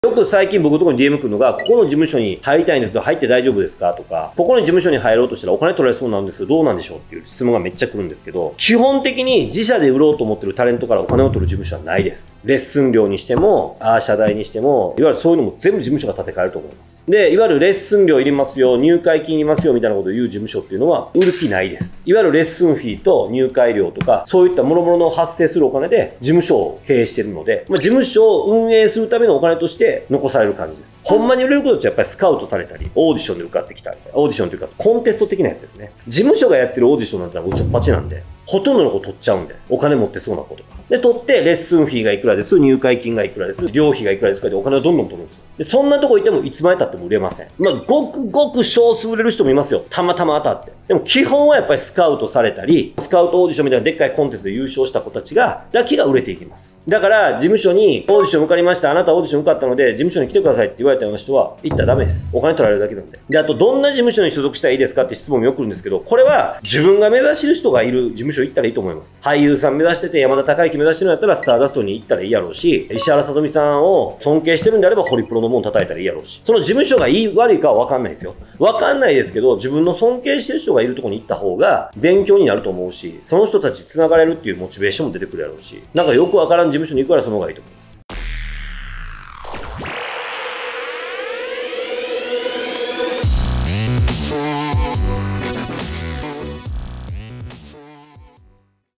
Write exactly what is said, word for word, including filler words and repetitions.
よく最近僕のところに ディーエム 来るのが、ここの事務所に入りたいんですけど、入って大丈夫ですかとか、ここの事務所に入ろうとしたらお金取られそうなんですけど、どうなんでしょうっていう質問がめっちゃ来るんですけど、基本的に自社で売ろうと思ってるタレントからお金を取る事務所はないです。レッスン料にしても、アーシャ代にしても、いわゆるそういうのも全部事務所が立て替えると思います。で、いわゆるレッスン料いりますよ、入会金いりますよみたいなことを言う事務所っていうのは、売る気ないです。いわゆるレッスンフィーと入会料とか、そういった諸々の発生するお金で事務所を経営しているので、まあ、事務所を運営するためのお金として残される感じです。ほんまに売れることってやっぱりスカウトされたり、オーディションで受かってきたり、オーディションというかコンテスト的なやつですね。事務所がやってるオーディションなんて嘘っぱちなんで、ほとんどの子取っちゃうんで、お金持ってそうな子とか。で、取って、レッスンフィーがいくらです、入会金がいくらです、寮費がいくらですかでお金をどんどん取るんですよ。で、そんなとこいてもいつまで経っても売れません。まあ、ごくごく少数売れる人もいますよ。たまたま当たって。でも基本はやっぱりスカウトされたり、スカウトオーディションみたいなでっかいコンテストで優勝した子たちが、だけが売れていきます。だから、事務所にオーディション受かりました、あなたオーディション受かったので、事務所に来てくださいって言われたような人は、行ったらダメです。お金取られるだけなんで。で、あと、どんな事務所に所属したらいいですかって質問もよく来るんですけど、これは自分が目指してる人がいる事務所行ったらいいと思います。俳優さん目指してて、山田孝之目指してるんだったら、スターダストに行ったらいいやろうし、石原さとみさんを尊敬してるんであれば、ホリプロの門叩いたらいいやろうし、その事務所がいい悪いかは分かんないですよ。分かんないですけど、自分の尊敬してる人がいるところに行った方が勉強になると思うし、その人たち繋がれるっていうモチベーションも出てくるやろうし、なんかよく分からん事務所に行くからその方がいいと思う。